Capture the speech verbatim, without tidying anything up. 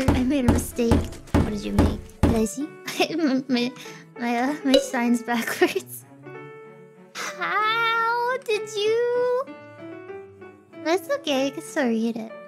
I made a mistake. What did you make? Did I see? my my uh, my sign's backwards. How did you? That's okay. I can still read it.